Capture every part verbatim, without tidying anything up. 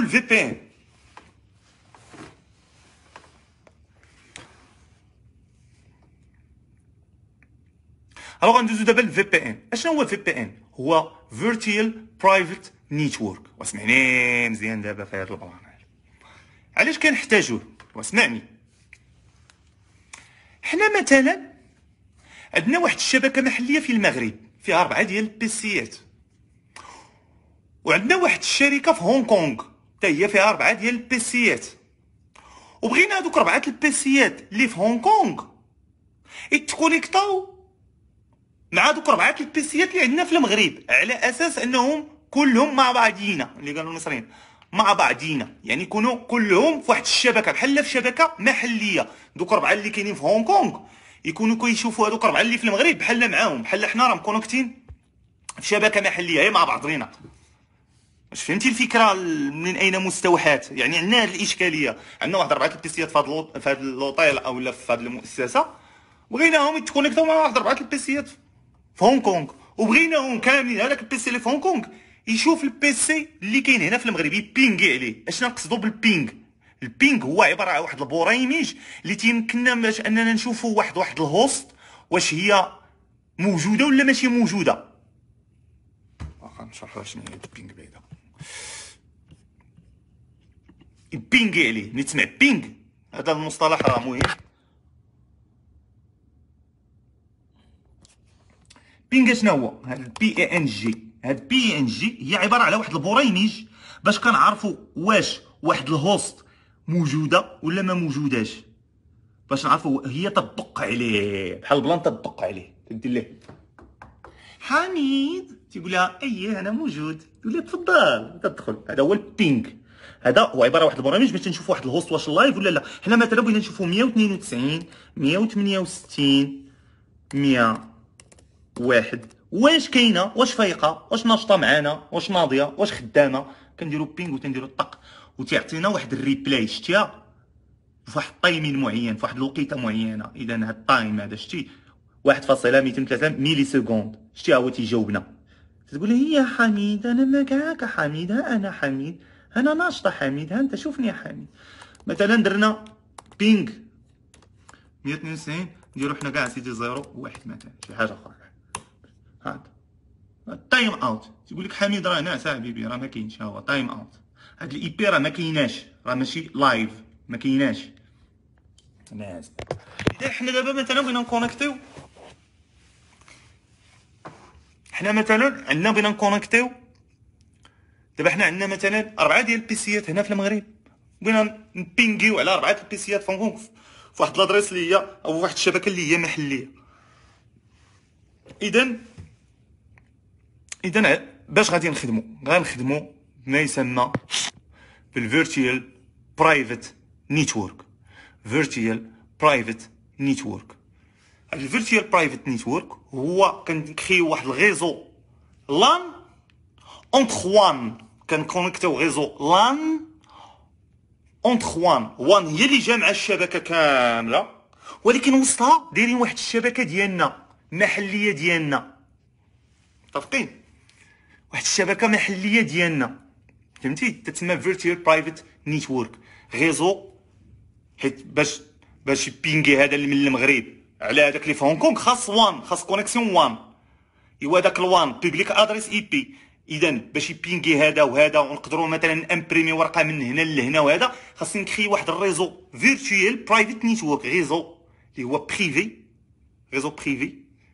الفي بي ان. الوغ غندوزو دابا للفي بي ان. اشنو هو الفي بي ان؟ هو فيرتوال برايفت نيتورك. واسمعني مزيان دابا في هذا البلان. علاش كنحتاجوه؟ واسمعني، حنا مثلا عندنا واحد الشبكه محليه في المغرب فيها اربعه ديال البيسيات، وعندنا واحد الشركه في هونغ كونغ حتى هي فيها اربعه ديال البيسيات، وبغينا هذوك اربعه البيسيات اللي في هونغ كونغ يتكونيكطاو مع دوك اربعه البيسيات اللي عندنا في المغرب، على اساس انهم كلهم مع بعضينا، اللي قالوا المصريين مع بعضينا، يعني يكونوا كلهم في واحد الشبكه بحال في شبكه محليه. دوك اربعه اللي كاينين في هونغ كونغ يكونوا كيشوفوا هذوك اربعه اللي في المغرب بحال معاهم، بحال حنا راه مكونكتين في شبكه محليه هي مع بعضنا. واش فهمتي الفكره من اين مستوحات؟ يعني عندنا هذه الاشكاليه، عندنا واحد اربعه البيسيات في هذا في هذا الاوتيل او لا في هذه المؤسسه، بغيناهم يتكونيكتو مع واحد اربعه البيسيات في هونغ كونغ، وبغيناهم كاملين هذاك البيسي اللي في هونغ كونغ يشوف البيسي اللي كاين هنا في المغرب يبينغي عليه. اشنا نقصدوا بالبينغ؟ البينغ هو عباره عن واحد البريمج اللي تيمكننا باش اننا نشوفوا واحد واحد الهوست واش هي موجوده ولا ماشي موجوده. واخا نشرح شنو هي البينغ بعدا. يبينغي عليه، ملي تسمع بينغ هذا المصطلح راه مهم. بينغ شنو هو؟ هاد البي اي ان جي، هاد بي ان جي هي عباره على واحد البريمج باش كنعرفوا واش واحد الهوست موجوده ولا ما موجوداش، باش نعرفوا هي تدق عليه بحال البلان تدق عليه، تدير ليه حميد تيقول لها اييه انا موجود، تقول لها تفضل تدخل. هذا هو البينغ. هذا هو عباره واحد البرامج باش نشوفوا واحد الهوست واش لايف ولا لا. حنا مثلا بغينا نشوفوا مية واثنين وتسعين مية وثمانية وستين مية واحد واش كاينه، واش فايقه، واش ناشطه معانا، واش ناضيه، واش خدامه. كنديروا بينغ وتنديروا الطق وتيعطينا واحد الريبلاي شتيها فواحد التايمين معين فواحد الوقيته معينه. اذا هاد التايم هذا شتي واحد فاصلة مئتين وثلاثة ميلي سكوند شتي هو تيجاوبنا. تقول هي يا حميد انا معاك حميد، ها انا حميد انا ناشطه حميد، ها انت شوفني يا حميد. مثلا درنا بينغ مية واثنين وتسعين نديرو حنا كاع سيدي زيرو واحد مثلا شي حاجه اخرى. هذا تايم اوت تيقول لك حميد راه ناعس حبيبي راه ما كاينش، ها هو تايم اوت. هاد الاي بي راه ما كايناش، راه ماشي لايف ما كايناش ناعس. اذا حنا دابا مثلا بغينا نكونيكتيو، حنا مثلا عندنا بغينا نكونيكتيو دابا حنا عندنا مثلا اربعه ديال البيسيات هنا في المغرب، بغينا نبينغيو على اربعه البيسيات في هونغ كونغ في واحد لادريس اللي هي او واحد الشبكه اللي هي محليه. اذا اذا باش غادي نخدموا غنخدموا ما يسمى بالفيرتوال برايفت نيتورك. فيرتوال برايفت نيتورك. هاد الفيرتوال برايفت نيتورك هو كنكريو واحد الريزو لان اونتر وان، كنكونيكتيو ريزو لان اونتر وان. وان هي اللي جامعه الشبكه كامله، ولكن وسطها دايرين واحد الشبكه ديالنا محليه ديالنا، متفقين؟ واحد الشبكه محليه ديالنا، فهمتي؟ تتسمى فيرتوال برايفت نيتورك ريزو. حيت باش باش بينغي هذا اللي من المغرب على هذاك اللي في هونغ كونغ خاص وان، خاص كونيكسيون وان. ايوا داك الوان بوبليك ادريس اي بي. اذا باش يبينغي هذا وهذا ونقدروا مثلا امبريمي ورقه من هنا لهنا وهذا، خاصني نكري واحد الريزو فيرتوال برايفت نيتورك، ريزو اللي هو بريفي، ريزو بريفي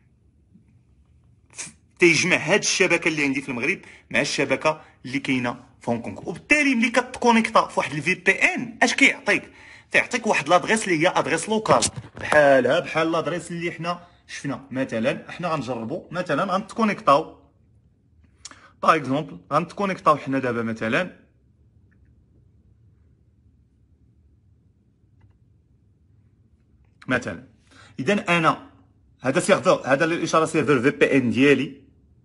تيجمع هاد الشبكه اللي عندي في المغرب مع الشبكه اللي كاينه في هونغ كونغ. وبالتالي ملي كتكونيكتا في واحد الفي بي ان اش كيعطيك؟ تيعطيك واحد لادريس اللي هي ادريس لوكال بحالها بحال لادريس اللي حنا شفنا. مثلا حنا غنجربوا مثلا غنتكونيكطاو باغ اكزومبل، غنتكونيكطاو حنا دابا مثلا مثلا اذا انا هذا سيرفر، هذا الاشاره سيرفر في بي ان ديالي.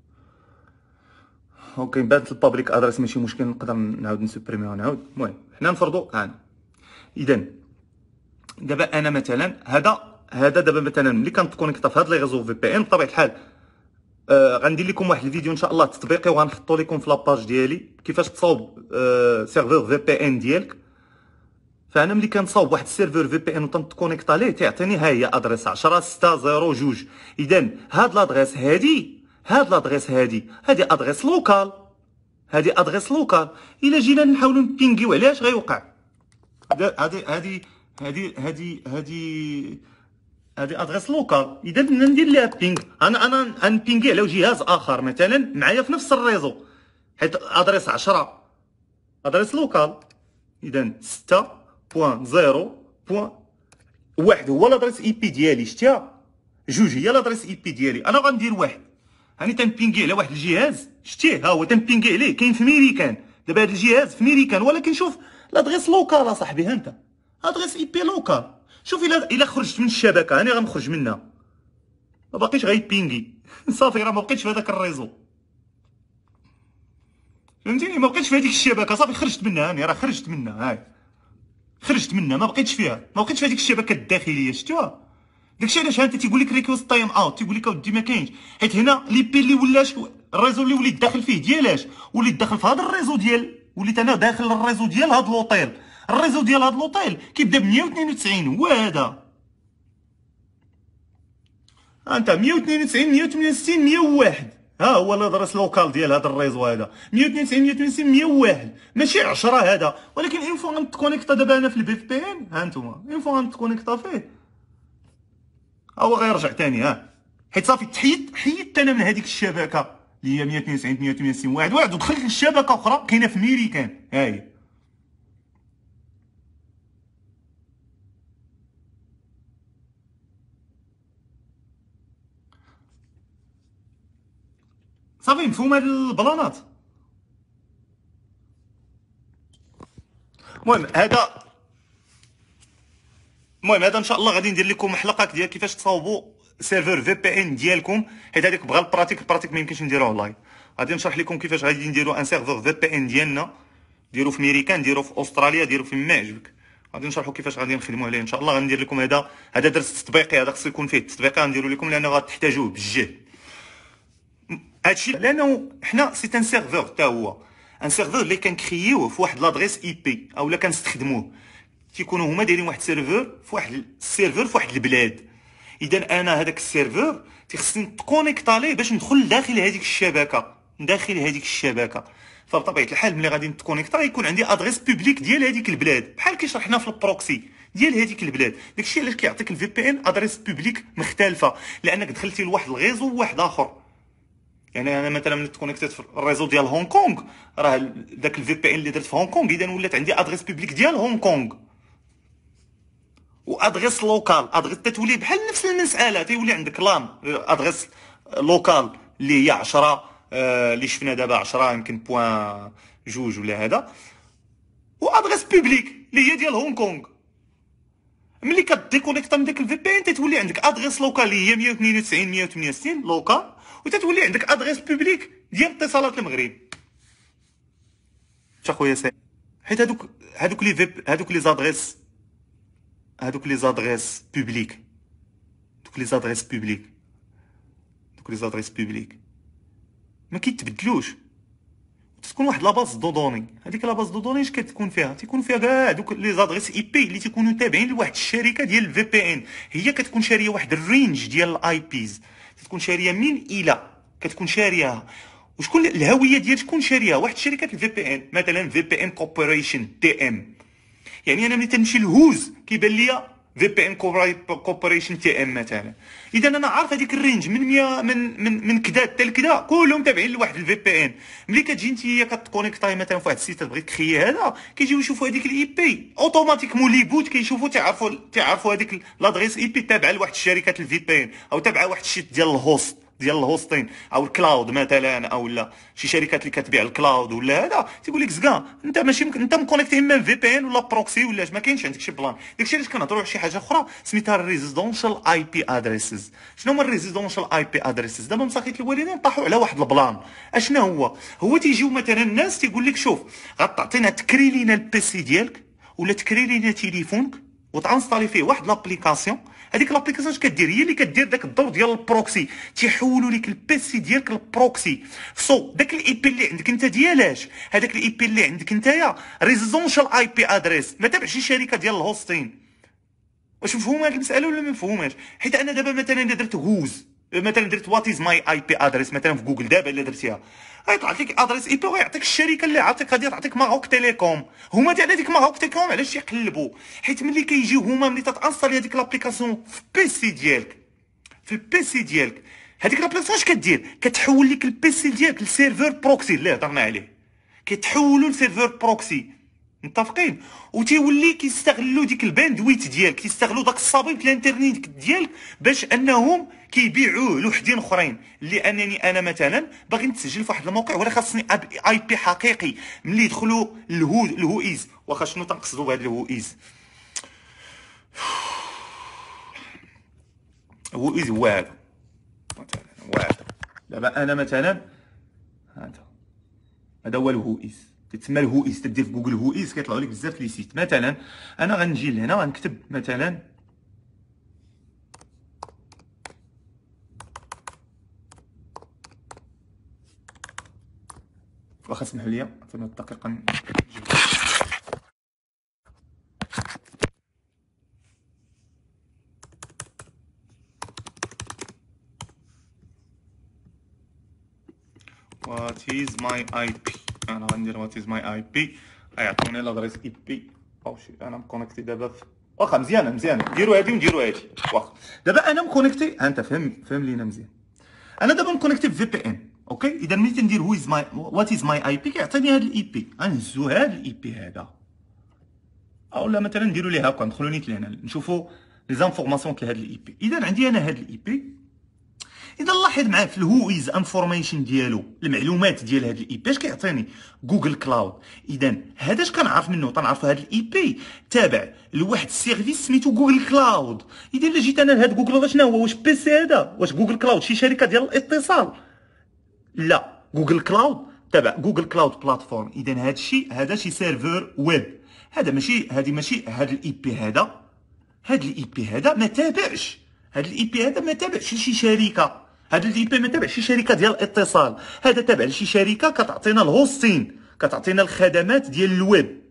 اوكي بانت البابليك ادريس ماشي مشكل، نقدر نعاود نسوبريميها ونعاود. المهم حنا نفرضوا انا اذا دابا انا مثلا هذا هذا دابا مثلا ملي كنتكونيكطا في هاد لي ريزو في بي ان بطبيعه الحال آه غندير لكم واحد الفيديو ان شاء الله تطبيقي، وغنحطو لكم في لاباج ديالي كيفاش تصاوب آه سيرفور في بي ان ديالك. فانا ملي كنصاوب واحد السيرفور في بي ان وتنكونيكط عليه تيعطيني ها هي ادريس عشرة ستة صفر جوج. اذا هاد لادريس هادي هاد لادريس هادي هادي ادريس لوكال، هادي ادريس لوكال. الا جينا نحاولوا نبينغيو عليها اش غيوقع؟ هادي هادي هادي هادي هادي هادي ادريس لوكال. اذا بدنا ندير ليها بينغ، انا انا غنبينغي على جهاز اخر مثلا معايا في نفس الريزو، حيت ادريس عشرة ادريس لوكال. اذا ستة بوان زيرو بوان واحد هو لادريس اي بي ديالي، شتيها؟ جوج هي لادريس اي بي ديالي. انا غندير واحد، هاني تنبينغي على واحد الجهاز، شتيه؟ ها هو تنبينغي عليه، كاين في ميريكان. دابا هاد الجهاز في ميريكان، ولكن شوف لادريس لوكال اصاحبي. ها انت ادريس اي بي لوكال. شوف الا الا خرجت من الشبكه، هاني غنخرج منها، ما باقيش غيبينغي صافي، راه ما بقيتش في هذاك الريزو، فهمتيني؟ ما بقيتش في هذيك الشبكه، صافي خرجت منها، هاني راه خرجت منها، هاي خرجت منها، ما بقيتش فيها، ما بقيتش في هذيك الشبكه الداخليه، شفتوها؟ داكشي علاش انت تيقول لك ريكوست تايم اوت، تيقول لك اودي ما كاينش، حيت هنا لي بي اللي ولاش الريزو اللي وليت داخل فيه ديالاش، وليت داخل في هذا الريزو ديال، وليت انا داخل الريزو ديال هذا لوطيل. الريزو ديال هذا لوطيل كيبدا ب مية واثنين وتسعين، هو هذا. انت مية واثنين وتسعين مية وثمانية وستين مية وواحد، ها هو الادرس لوكال ديال هذا الريزو هذا مية واثنين وتسعين مية وثمانية وستين مية وواحد، ماشي عشرة هذا. ولكن اون فوا غنتكونيكطا دابا انا في الفي بي ان، ها انتوما اون فوا غنتكونيكطا فيه هو غيرجع ثاني، ها حيت صافي تحيد حيدت انا من هذيك الشبكه اللي هي مية واثنين وتسعين مية وثمانية وستين واحد واحد، ودخلت للشبكه اخرى كاينه في ميريكان، ها هي. صافي مفهوم هاد البلانات. المهم هذا المهم هذا ان شاء الله غادي ندير لكم حلقه ديال كيفاش تصاوبوا سيرفر في بي ان ديالكم، حيت هذيك بغى البراتيك، البراتيك ما يمكنش نديروه لايف. غادي نشرح لكم كيفاش غادي نديروا ان سيرفر في بي ان ديالنا، ديروا في ميريكان، ديروا في استراليا، ديروا في ما يعجبك. غادي نشرحوا كيفاش غادي نخدموا عليه ان شاء الله. غندير لكم هذا هذا درس تطبيقي، هذا خصو يكون فيه التطبيقي غنديروا لكم لانه غتحتاجوه بالجهد. هادشي لانه حنا سي ان سيرفور حتى هو ان سيرفور اللي كنكريوه في واحد لادريس اي بي اولا كنستخدموه، تيكونوا هما دايرين واحد السيرفور في واحد السيرفور في واحد البلاد. اذا انا هذاك السيرفور تيخصني نتكونيكط عليه باش ندخل داخل هذيك الشبكه، داخل هذيك الشبكه. فبطبيعه الحال ملي غادي نتكونيكطا يكون عندي ادريس بوبليك ديال هذيك البلاد، بحال كي شرحنا في البروكسي ديال هذيك البلاد. داكشي علاش كيعطيك الفي بي ان ادريس بوبليك مختلفه، لانك دخلتي لواحد الغيزو واحد اخر. يعني انا مثلا ملي تكونيكتيت في الريزو ديال هونغ كونغ، راه داك الفي بي ان اللي درت في هونغ كونغ اذا ولات عندي ادريس بوبليك ديال هونغ كونغ، وادريس لوكال ادريس تتولي بحال نفس المساله، تيولي عندك لان ادريس لوكال اللي هي عشرة آه اللي شفنا دابا عشرة يمكن بوان جوج ولا هذا، وادريس بوبليك اللي هي ديال هونغ كونغ. ملي كديكونيكتا من داك الفي بي ان تتولي عندك ادريس لوكال اللي هي مية واثنين وتسعين مية وثمانية وستين لوكال، وتتولي عندك ادريس بوبليك ديال اتصالات المغرب. شا خويا سي، حيت هادوك هادوك لي فيب هادوك لي زادريس هادوك لي زادريس بوبليك دوك لي زادريس بوبليك دوك لي زادريس بوبليك ما كيتبدلوش، تكون واحد لاباز دو دوني. هذيك لاباز دو دوني اش كتكون فيها؟ تيكون فيها كاع دوك لي زادريس اي بي اللي تيكونوا تابعين لواحد الشركه ديال الفي بي ان، هي كتكون شاريه واحد الرينج ديال الاي بيز، تكون شاريه من الى كتكون شارياها. وشكون الهويه ديال شكون شاريها؟ واحد شركه الفي بي ان، مثلا في بي ان كوبريشن تي ام. يعني انا ملي تنمشي لهوز كيبان ليا في بي ان كوبريشن تي ام مثلا. اذا انا عارف هذيك الرينج من مية من من من كذا حتى لكذا كلهم تابعين لواحد الفي بي ان. ملي كتجي انت كتكونيكطاي مثلا في واحد السيت تبغي تخيي هذا، كيجيو يشوفوا هذيك الاي بي اوتوماتيكمون لي بوت كيشوفوا تعرفوا تعرفوا هذيك لادريس اي بي تابعه لواحد الشركات الفي بي ان، او تابعه واحد الشيت ديال الهوست ديال الهوستين او الكلاود مثلا، او لا شي شركات اللي كتبيع الكلاود ولا هذا، تيقول لك زكا انت ماشي ممكن انت مكونيكتي اما في بي ان ولا بروكسي ولا ما كاينش عندك شي بلان. داكشي علاش كنهضروا على شي حاجه اخرى سميتها الريزيدونشال اي بي ادريسز. شنو هما الريزيدونشال اي بي ادريسز؟ دابا مساكيت الوالدين طاحوا على واحد البلان. اشنا هو هو تيجيو مثلا الناس تيقول لك شوف غتعطينا تكري لينا البيسي ديالك ولا تكري لينا تليفونك وتانستالي فيه واحد لابليكاسيون. هذيك لابليكاسيون اش كدير؟ هي اللي كدير داك الدور ديال البروكسي، تيحولوا لك البيسي ديالك البروكسي. سو داك الاي بي اللي عندك انت ديالاش؟ هذاك الاي بي اللي عندك نتايا ريزونشال اي بي ادريس، ما تابعش شي شركه ديال الهوستين. واش مفهومه هاد المساله ولا ما مفهوماش؟ حيت انا دابا مثلا الا درت هوز، مثلا درت وات از ماي اي بي ادريس مثلا في جوجل دابا الا درتيها، غيطلع لك ادريس اي بي ويعطيك الشركه اللي عطيك، غادي تعطيك ماروك تيليكوم. هما تاع هذيك ماروك تيليكوم علاش يقلبوا؟ حيت ملي كيجيو هما ملي تتانستالي هذيك لابليكاسيون في البيسي ديالك، في البيسي ديالك هذيك لابليكاسيون اش كدير؟ كتحول لك البيسي ديالك لسيرفور بروكسي اللي هضرنا عليه، كيتحولوا لسيرفور بروكسي. متفقين؟ وتيولي كيستغلوا ديك الباندويت ديالك، كيستغلوا داك الصابيب الانترنيت ديالك باش انهم كيبيعوه لوحدين اخرين. لانني انا مثلا باغي نتسجل في واحد الموقع ولا خاصني اي بي حقيقي. ملي يدخلوا الهو الهويز، واخا شنو تنقصدوا بهذا الهويز؟ هويز هو هذا مثلا، هو هذا. دابا انا مثلا هذا هذا هو الهويز، كتسمى الهويز. تدير في جوجل هويز كيطلعوا لك بزاف لي سيت. مثلا انا غنجي لهنا غنكتب مثلا واخا سمحوا لي عطوني دقيقه نجيب. وات از ماي اي بي. انا غندير وات از ماي اي بي، غيعطوني لادريس اي بي. او شي انا مكونيكتي دابا في واخا مزيانه مزيانه، نديرو هادي ونديرو هادي. واخا دابا انا مكونيكتي، ها انت فهم فهم لينا مزيان. انا دابا مكونيكتي في في بي ان. اوكي، اذا ملي تندير هو از ماي وات از ماي اي بي كيعطيني هاد الاي بي. غنهزو هاد الاي بي هذا، اولا مثلا نديرو ليه هكا، ندخلو نيت لهنا نشوفو لي زانفورماسيون ديال هاد الاي بي. اذا عندي انا هاد الاي بي، اذا لاحظ معايا في الهويز انفورميشن ديالو، المعلومات ديال هاد الاي بي اش كيعطيني؟ جوجل كلاود. اذا هذا اش كنعرف منه؟ تنعرف هاد الاي بي تابع لواحد السيرفيس سميتو جوجل كلاود. اذا الا جيت انا لهاد جوجل شنو هو؟ واش بي سي هذا؟ واش جوجل كلاود شي شركه ديال الاتصال؟ لا، جوجل كلاود تابع جوجل كلاود بلاتفورم. اذا هذا الشيء هذا شي سيرفر ويب. هذا ماشي هذه ماشي هذا الاي بي هذا هذا الاي بي هذا ما تابعش هذا الاي بي هذا ما تابعش لشي شركه. هذا الاي بي ما تابعش شي شركه ديال الاتصال. هذا تابع لشي شركه كتعطينا الهوستين، كتعطينا الخدمات ديال الويب.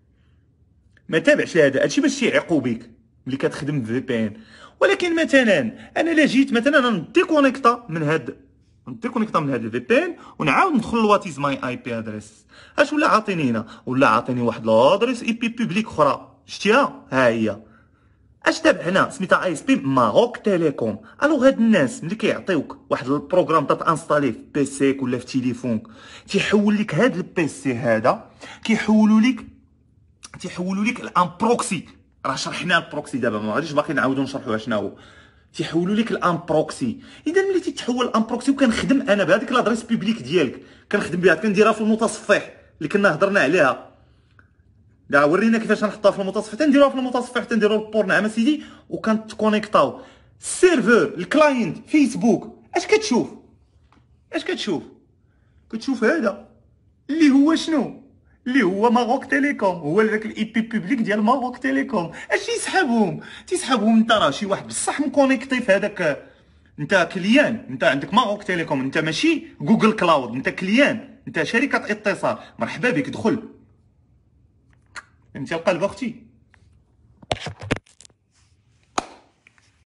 ما تابعش لهذا. هادشي باش تيعيقوا بك ملي كتخدم في بي ان. ولكن مثلا انا لا جيت مثلا نديكونيكتا من هاد نديكونيكتا من هاد الفي بي ان ونعاود ندخل لواتيز ماي اي بي ادريس، اش ولا عاطيني هنا؟ ولا عاطيني واحد لادريس اي بي بوبليك اخرى. شتيها؟ ها هي اش تابع هنا سميتها اي اس بي ماروك تيليكوم. الوغ هاد الناس ملي كيعطيوك واحد البروغرام تتانستاليه في بيسيك ولا في تليفونك، تيحول لك هاد البيسي هذا، كيحولوا لك تيحولوا لك الان بروكسي. راه شرحنا البروكسي دابا، ما غاديش باقي نعاودو نشرحوها شنو هو. تيحولوا لك الان بروكسي. اذا ملي تيتحول الان بروكسي وكنخدم انا بهذيك لادريس بوبليك ديالك، كنخدم بها كنديرها في المتصفح اللي كنا هضرنا عليها. دا ورينا كيفاش نحطها في المتصفح، تنديروها في المتصفح، تنديرو البور نعم اسيدي وكنتكونيكطاو السيرفر الكلاينت فيسبوك. اش كتشوف؟ اش كتشوف؟ كتشوف هذا اللي هو شنو؟ اللي هو ماروك تيليكوم. هو داك الاي بي بوبليك ديال ماروك تيليكوم. اش يسحبهم؟ تيسحبهم انت راه شي واحد بصح مكونيكتي في هذاك. انت كليان، انت عندك ماروك تيليكوم، انت ماشي جوجل كلاود، انت كليان، انت شركه اتصال. مرحبا بك، دخل. انت القلب اختي.